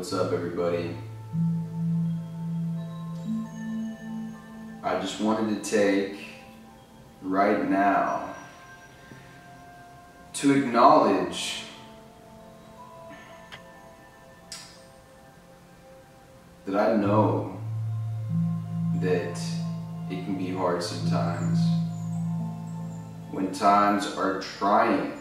What's up, everybody? I just wanted to take right now to acknowledge that I know that it can be hard sometimes when times are trying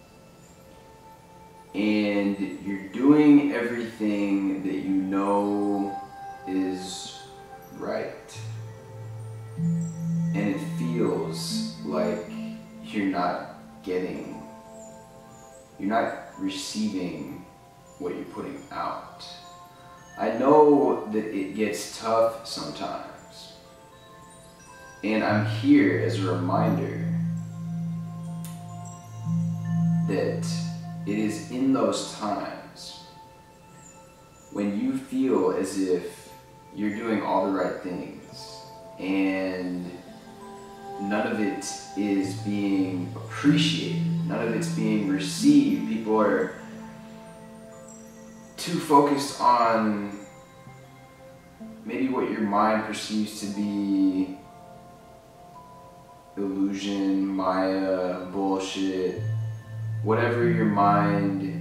and you're doing everything that you know is right, and it feels like you're not receiving what you're putting out. I know that it gets tough sometimes, and I'm here as a reminder that it is in those times when you feel as if you're doing all the right things and none of it is being appreciated, none of it's being received. People are too focused on maybe what your mind perceives to be illusion, Maya, bullshit, whatever your mind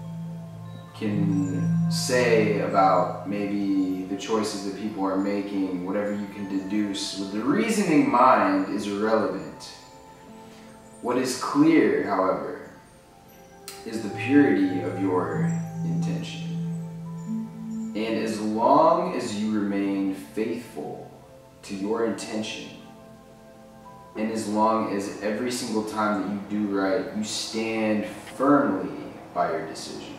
can say about maybe the choices that people are making, whatever you can deduce. The reasoning mind is irrelevant. What is clear, however, is the purity of your intention. And as long as you remain faithful to your intention, and as long as every single time that you do right, you stand firmly by your decision.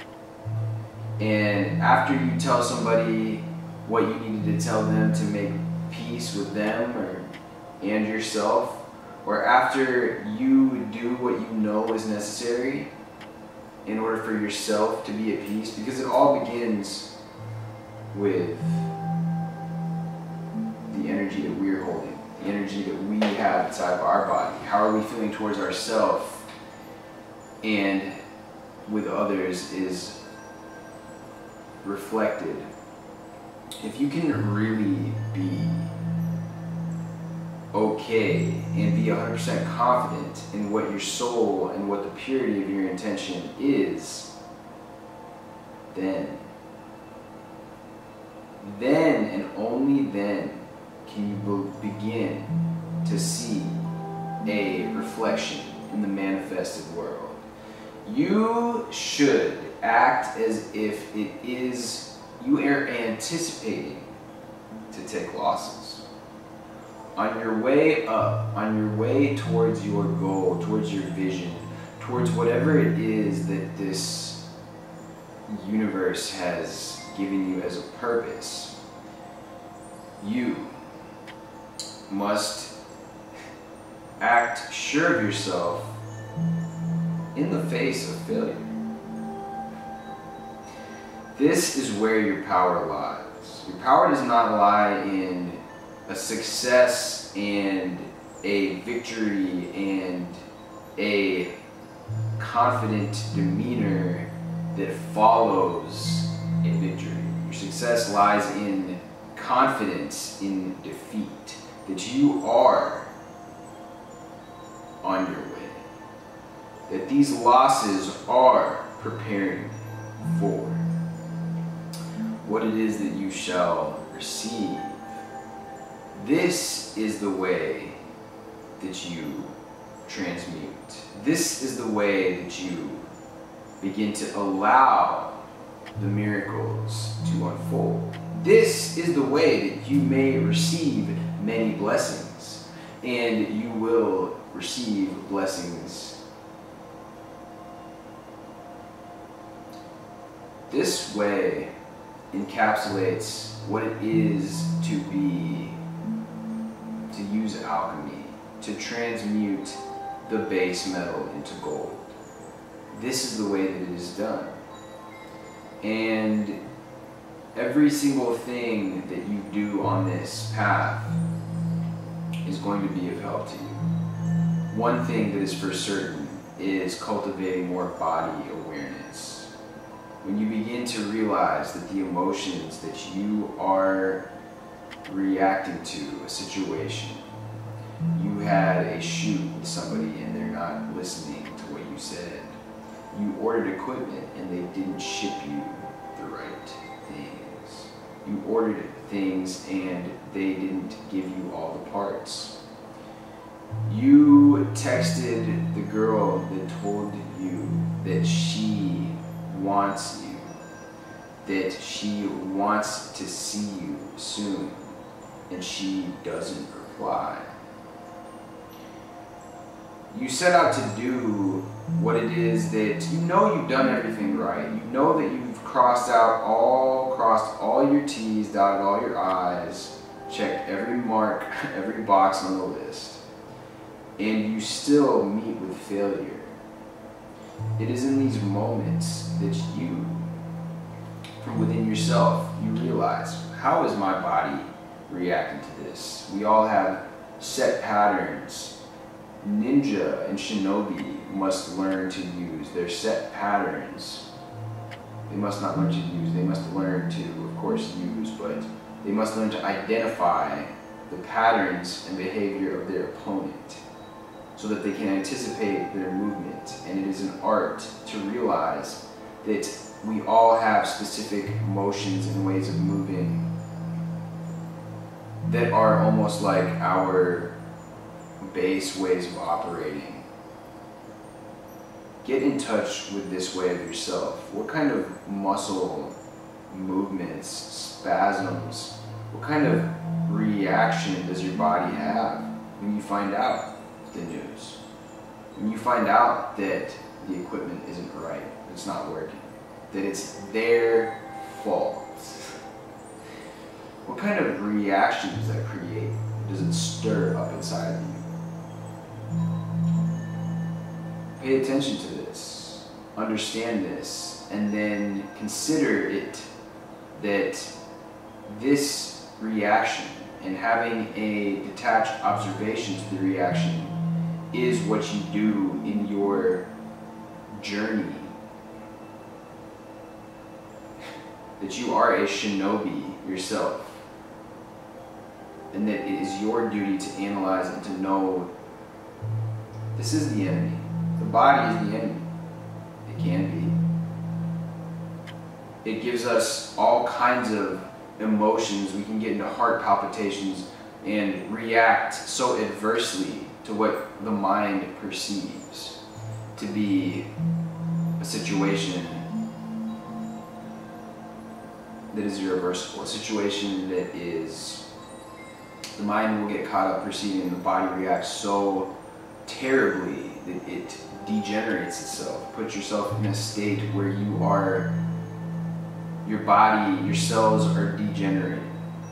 And after you tell somebody what you needed to tell them to make peace with them and yourself, or after you do what you know is necessary in order for yourself to be at peace, because it all begins with the energy that we're holding, the energy that we have inside of our body. How are we feeling towards ourselves and with others is reflected. If you can really be okay and be 100% confident in what your soul and what the purity of your intention is, then and only then can you begin to see a reflection in the manifested world. You should act as if it is you are anticipating to take losses. On your way up, on your way towards your goal, towards your vision, towards whatever it is that this universe has given you as a purpose, you must act sure of yourself in the face of failure. This is where your power lies. Your power does not lie in a success and a victory and a confident demeanor that follows a victory. Your success lies in confidence in defeat, that you are on your way, that these losses are preparing for what it is that you shall receive. This is the way that you transmute. This is the way that you begin to allow the miracles to unfold. This is the way that you may receive many blessings, and you will receive blessings. This way encapsulates what it is to use alchemy, to transmute the base metal into gold. This is the way that it is done. And every single thing that you do on this path is going to be of help to you. One thing that is for certain is cultivating more body awareness. when you begin to realize that the emotions that you are reacting to a situation, you had a shoot with somebody and they're not listening to what you said. You ordered equipment and they didn't ship you the right things. You ordered things and they didn't give you all the parts. You texted the girl that told you that she wants you, that she wants to see you soon, and she doesn't reply. You set out to do what it is that you know you've done everything right. You know that you've crossed all your T's, dotted all your I's, checked every mark, every box on the list, and you still meet with failure. It is in these moments that you, from within yourself, you realize, how is my body reacting to this? We all have set patterns. Ninja and shinobi must learn to use their set patterns. They must not learn to use, they must learn to, of course, use, but they must learn to identify the patterns and behavior of their opponent so that they can anticipate their movement. And it is an art to realize that we all have specific motions and ways of moving that are almost like our base ways of operating. Get in touch with this way of yourself. What kind of muscle movements, spasms, what kind of reaction does your body have when you find out the news? When you find out that the equipment isn't right, it's not working, that it's their fault. What kind of reaction does that create? Does it stir up inside of you? Pay attention to this, understand this, and then consider it that this reaction and having a detached observation to the reaction is what you do in your journey. That you are a shinobi yourself. And that it is your duty to analyze and to know this is the enemy. The body is the enemy. It can be. It gives us all kinds of emotions. We can get into heart palpitations and react so adversely to what the mind perceives to be a situation that is irreversible, a situation that is, the mind will get caught up perceiving, and the body reacts so terribly that it degenerates itself. Put yourself in a state where you are, your body, your cells are degenerating.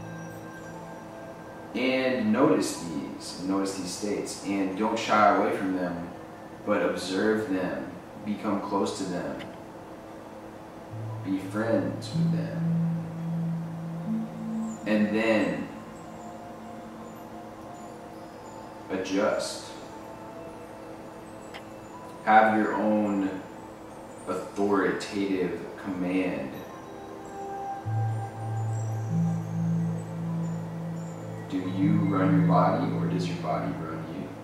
And notice these states, and don't shy away from them, but observe them, become close to them, be friends with them, and then adjust. Have your own authoritative command. Do you run your body, or does your body run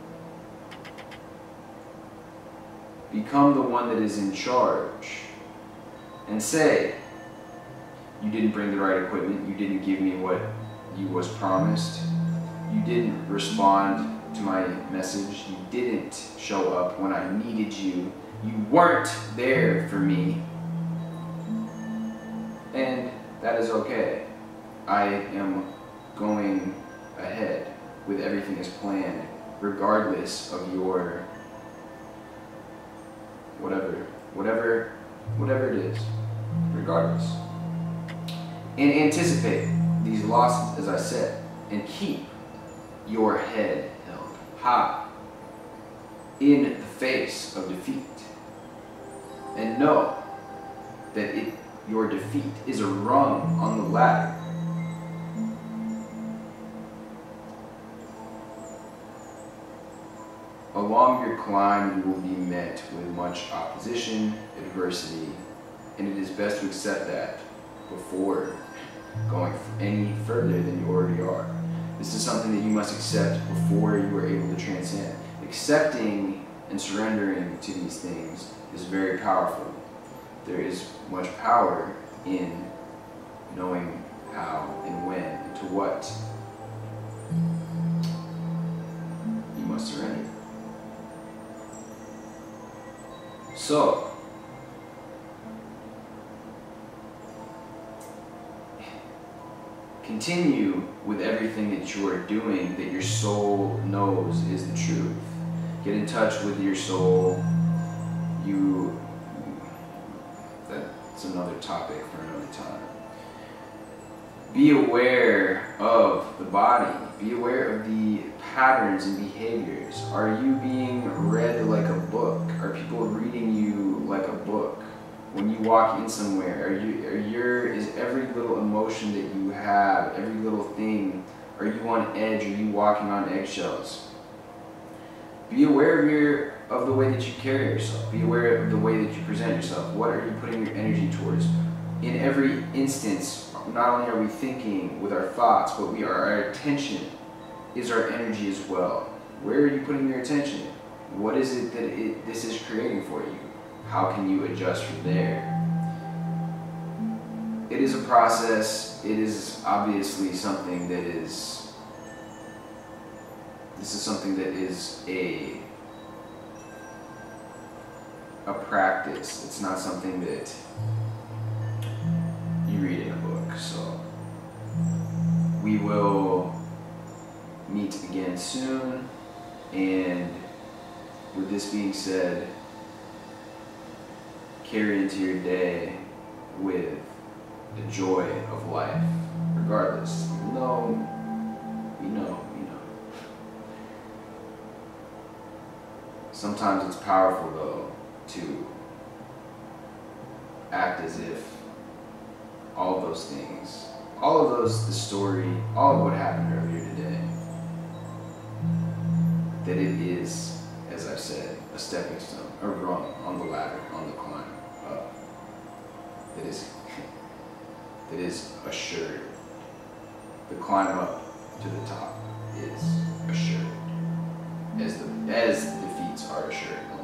you? Become the one that is in charge and say, you didn't bring the right equipment, you didn't give me what you was promised, you didn't respond to my message, you didn't show up when I needed you, you weren't there for me, and that is okay. I am going ahead with everything as planned, regardless of your whatever it is, regardless. And anticipate these losses, as I said, and keep your head held high in the face of defeat. And know that your defeat is a rung on the ladder. Along your climb, you will be met with much opposition, adversity, And it is best to accept that before going any further than you already are. This is something that you must accept before you are able to transcend. Accepting and surrendering to these things is very powerful. There is much power in knowing how and when and to what you must surrender. So, continue with everything that you are doing that your soul knows is the truth. Get in touch with your soul. That's another topic for another time. Be aware of the body. Be aware of the patterns and behaviors. Are you being read like a book? Are people reading you like a book? When you walk in somewhere, is every little emotion that you have, every little thing, are you on edge? Are you walking on eggshells? Be aware of the way that you carry yourself. Be aware of the way that you present yourself. What are you putting your energy towards? In every instance, not only are we thinking with our thoughts, but our attention is our energy as well. Where are you putting your attention? What is it that this is creating for you? How can you adjust from there? It is a process. It is obviously something that is... This is something that is a practice. It's not something that you read in a book. So we will meet again soon. And with this being said, carry into your day with the joy of life, regardless. No, we know. Sometimes it's powerful, though, to act as if all of those things, the story, all of what happened earlier today, that it is, as I've said, a stepping stone, a rung on the ladder, on the climb up. That is assured. The climb up to the top is assured, as the defeats are assured.